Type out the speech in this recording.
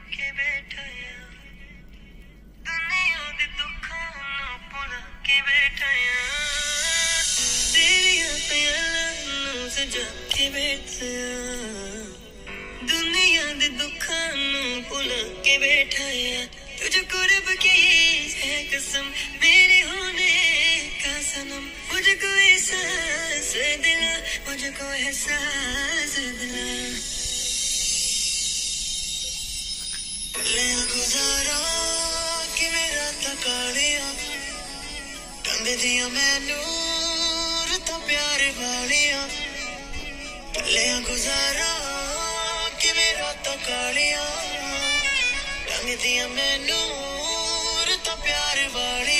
के बैठा या दुनिया दे दुखां नूं भुला के बैठा या तेरियां प्यालां नूं सजा के बैठा या दुनिया दे दुखां नूं भुला के बैठा या तुझको रब की है कसम मेरे होने का सनम मुझको एहसास दिला मुझको एहसास दिला ले गुजारा कि मेरा तकालिया टंग दिया मैनू रुता प्यार वालिया ले गुजारा कि मेरा तकालिया टंग दिया मैनू रुता प्यार वालिया